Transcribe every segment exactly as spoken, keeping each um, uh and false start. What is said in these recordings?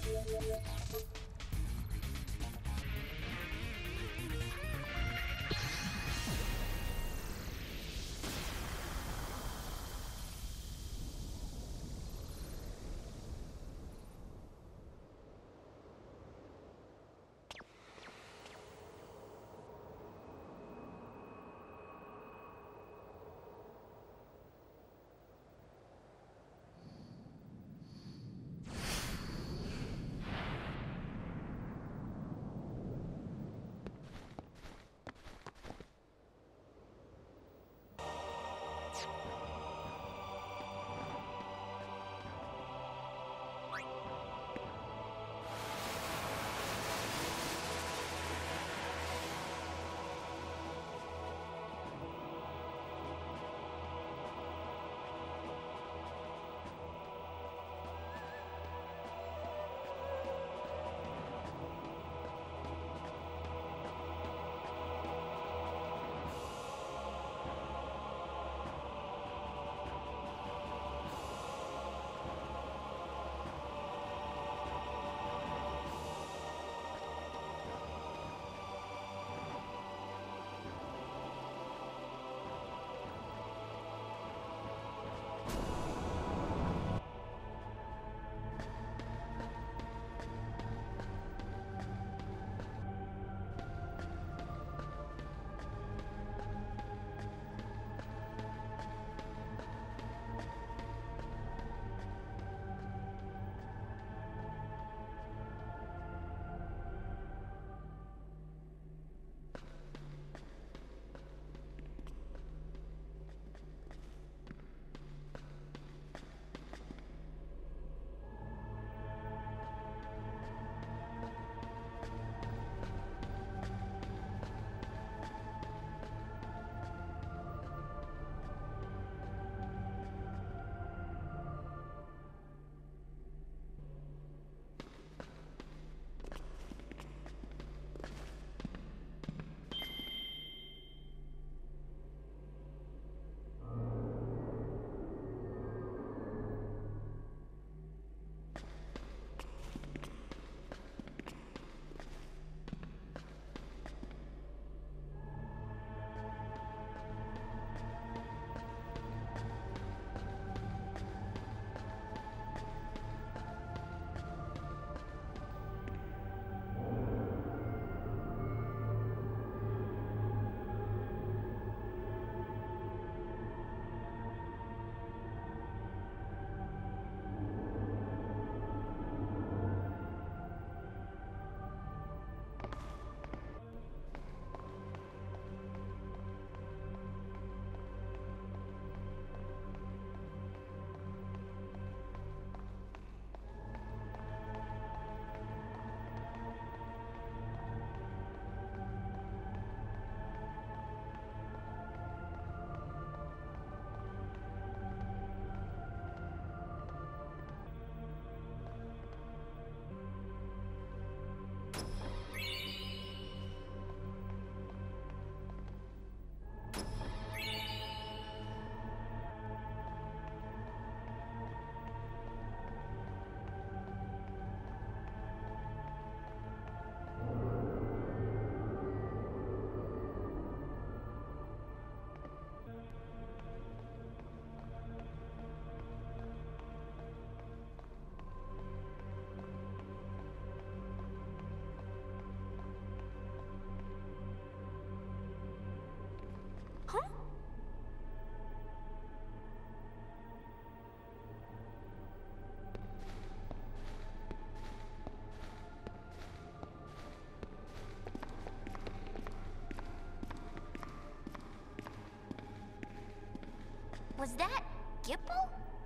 Was that Gipple?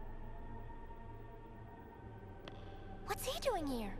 What's he doing here?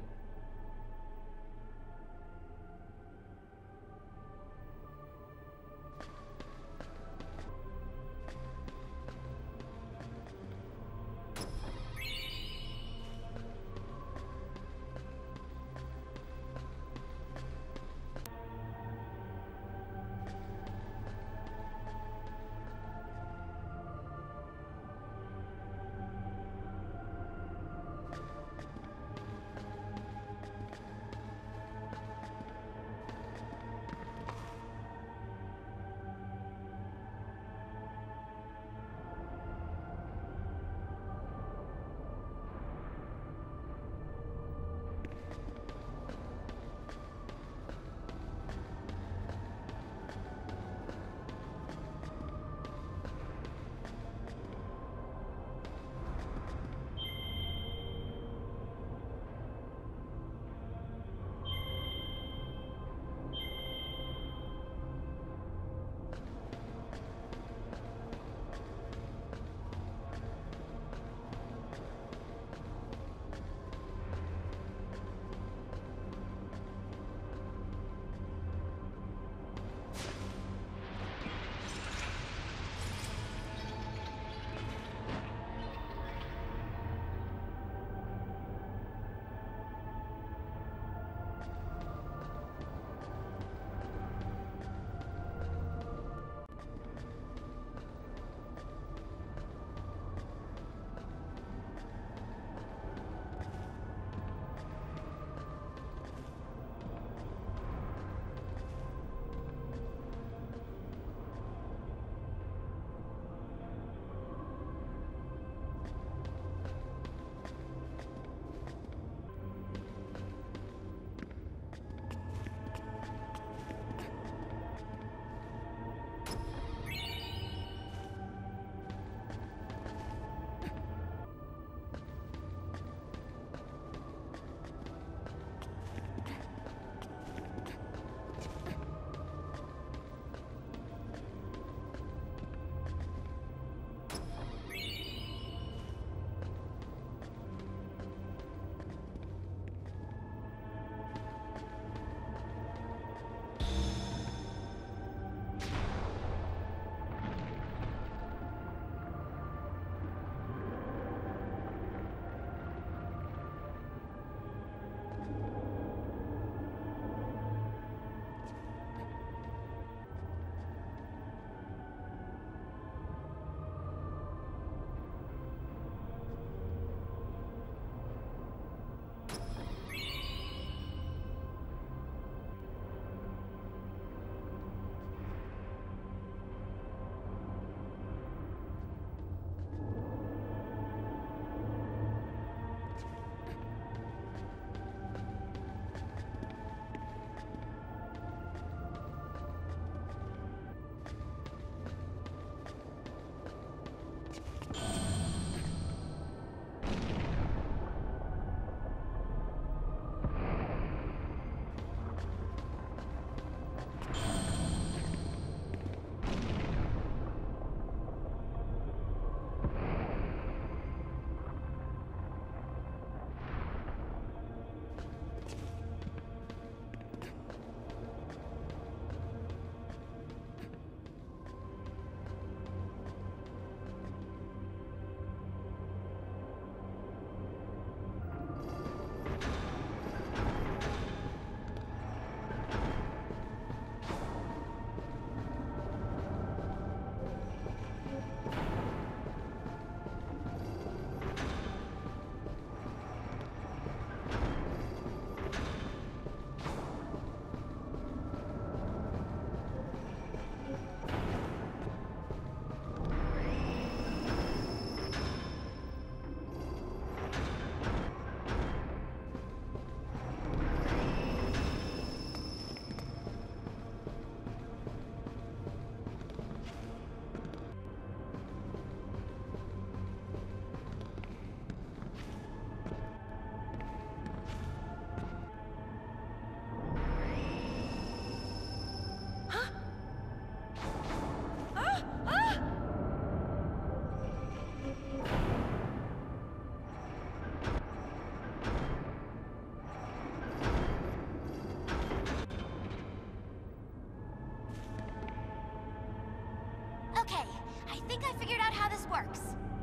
think I figured out how this works.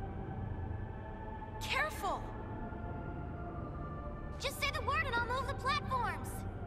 Careful! Just say the word and I'll move the platforms.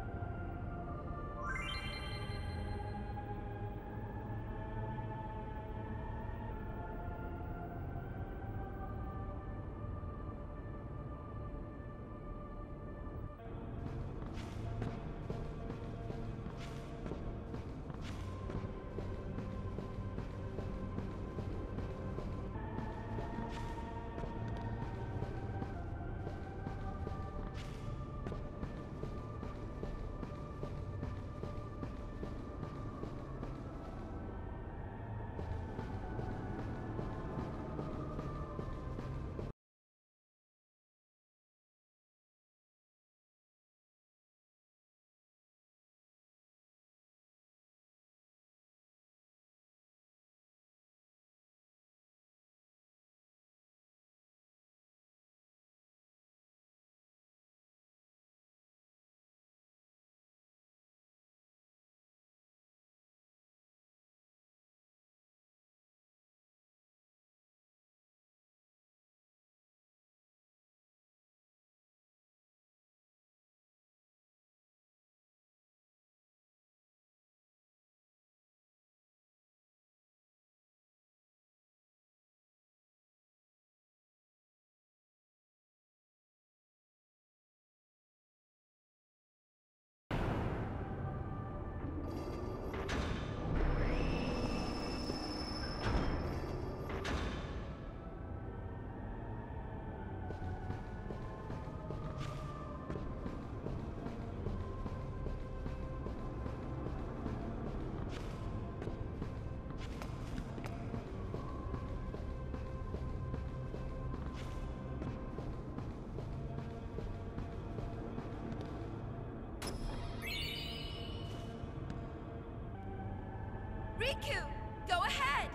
Riku, go ahead!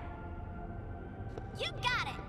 You got it!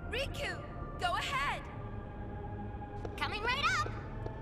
Riku, go ahead! Coming right up!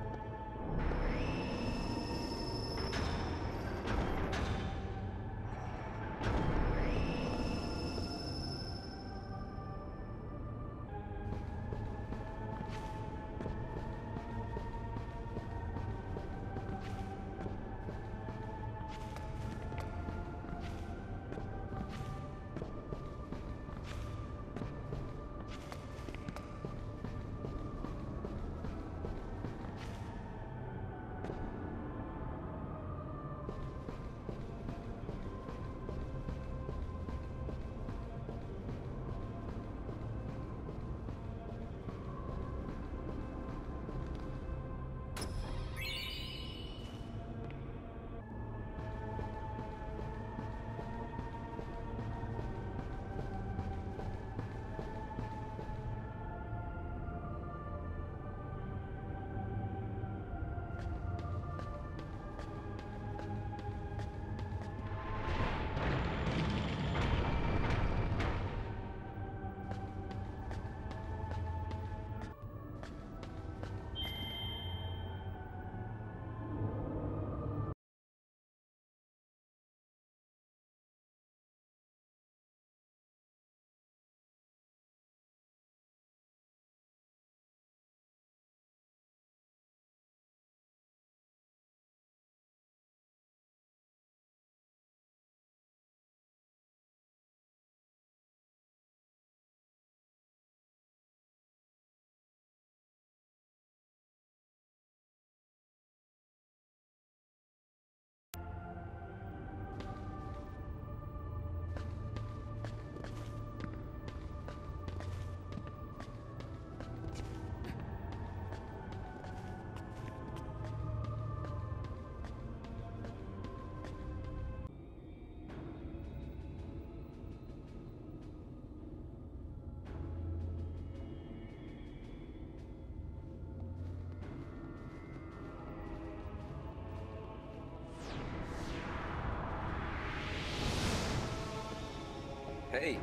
Hey,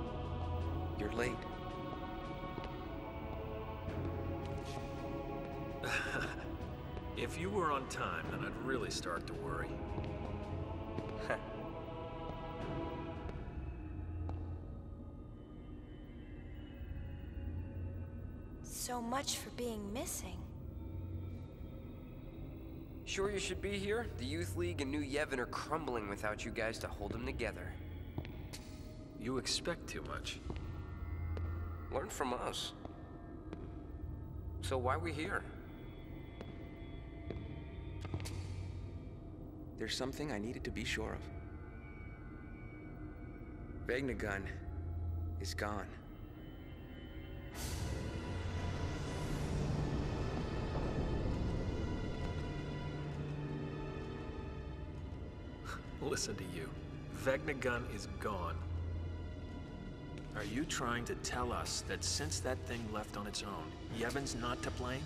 you're late. If you were on time, then I'd really start to worry. So much for being missing. Sure you should be here? The Youth League and New Yevon are crumbling without you guys to hold them together. You expect too much. Learn from us. So why we here? There's something I needed to be sure of. Vegnagun is gone. Listen to you. Vegnagun is gone. Are you trying to tell us that since that thing left on its own, Yevon's not to blame?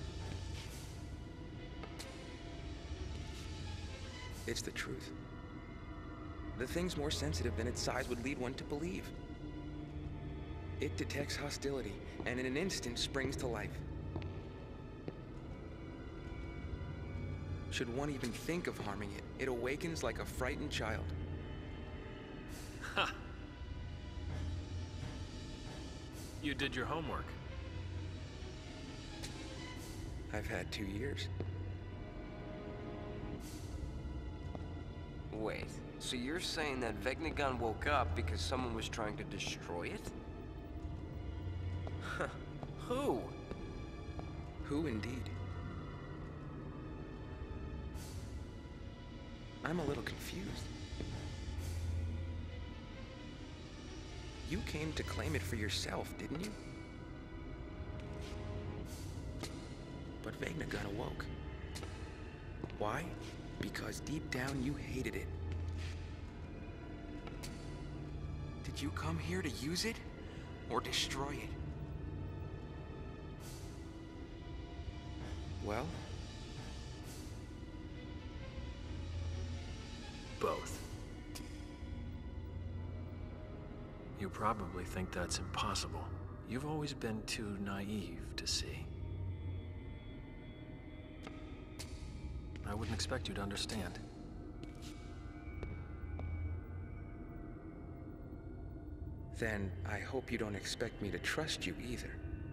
It's the truth. The thing's more sensitive than its size would lead one to believe. It detects hostility, and in an instant springs to life. Should one even think of harming it, it awakens like a frightened child. Ha! You did your homework. I've had two years. Wait, so you're saying that Vegnagun woke up because someone was trying to destroy it? Huh. Who? Who indeed? I'm a little confused. You came to claim it for yourself, didn't you? But Vegnagun awoke. Why? Because deep down you hated it. Did you come here to use it? Or destroy it? Well? Both. You probably think that's impossible. You've always been too naive to see. I wouldn't expect you to understand. Then I hope you don't expect me to trust you either.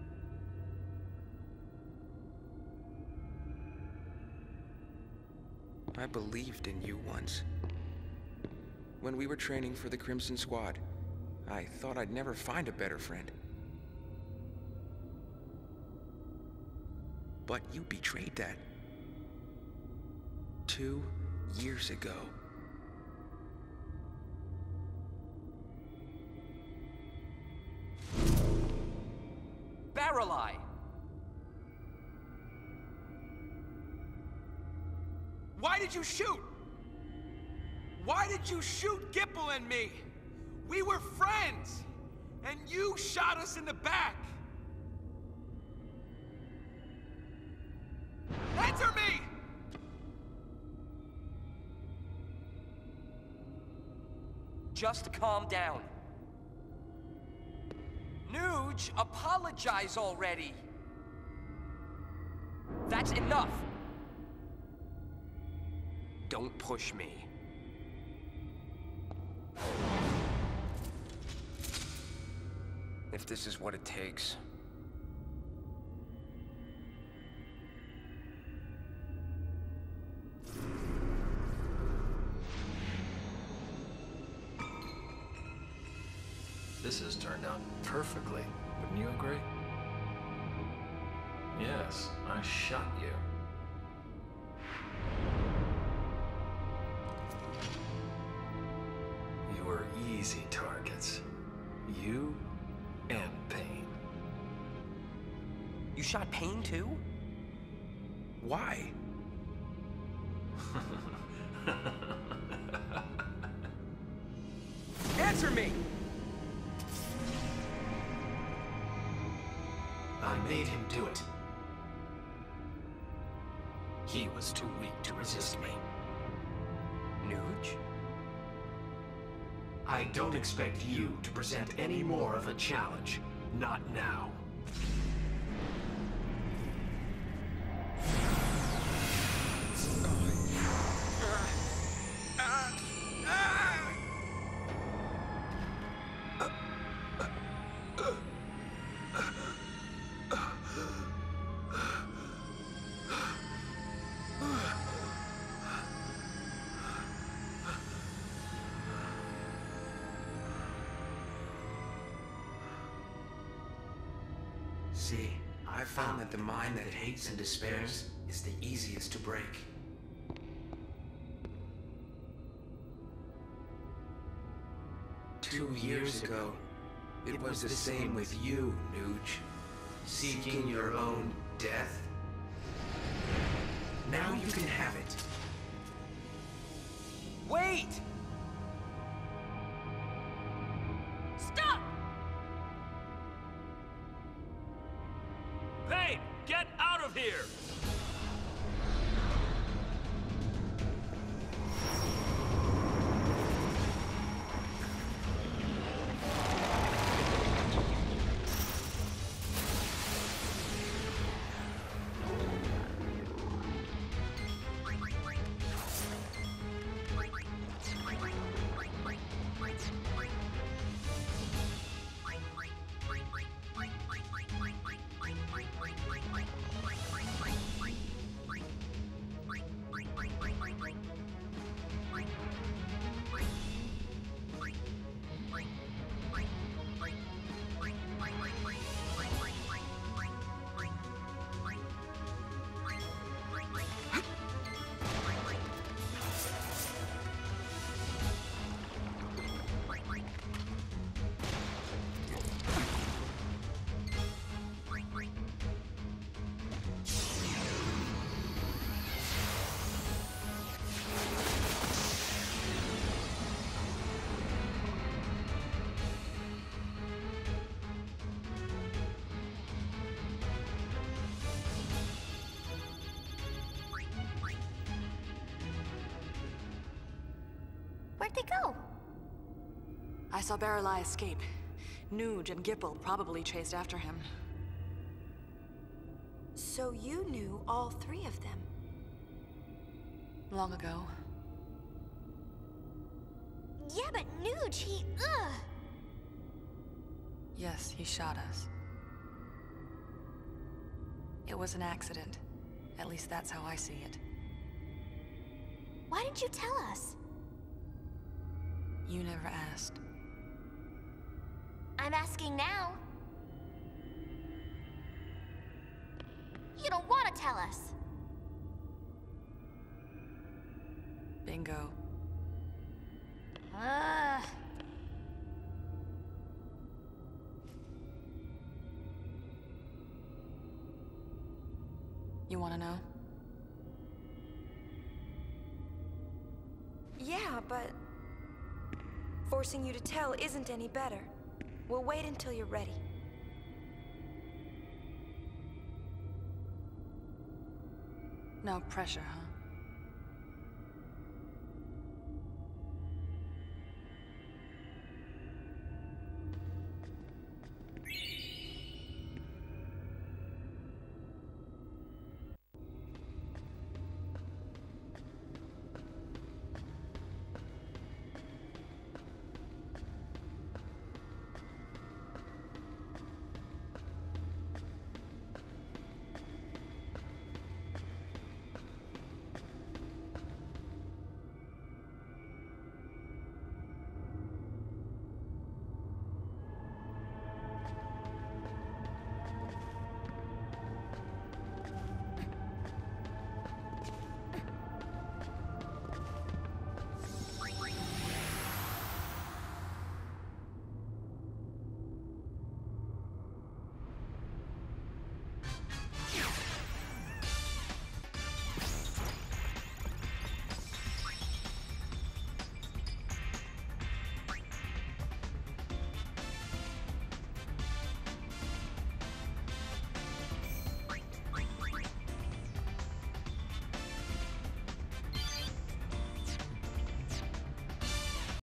I believed in you once. When we were training for the Crimson Squad, I thought I'd never find a better friend. But you betrayed that. Two years ago. Barreleye! Why did you shoot? Why did you shoot Gipple and me? We were friends, and you shot us in the back. Answer me! Just calm down. Nuge, apologize already. That's enough. Don't push me. If this is what it takes. This has turned out perfectly. Wouldn't you agree? Yes, I shot you. You were easy targets. You and Payne. You shot Payne too? Why? Answer me! I made him do it. He was too weak to resist me. Nuge? I don't expect you to present any more of a challenge. Not now. See, I found that the mind that hates and despairs is the easiest to break. Two years ago, it was the same with you, Nuge. Seeking your own death. Now you can have it. Wait! Stop! Payne, get out of here! Where'd they go? I saw Barreleye escape. Nuge and Gipple probably chased after him. So you knew all three of them? Long ago. Yeah, but Nuge, he, ugh! Yes, he shot us. It was an accident. At least that's how I see it. Why didn't you tell us? You never asked. I'm asking now. You don't want to tell us. Bingo. Ugh. You want to know? Yeah, but forcing you to tell isn't any better. We'll wait until you're ready. No pressure, huh?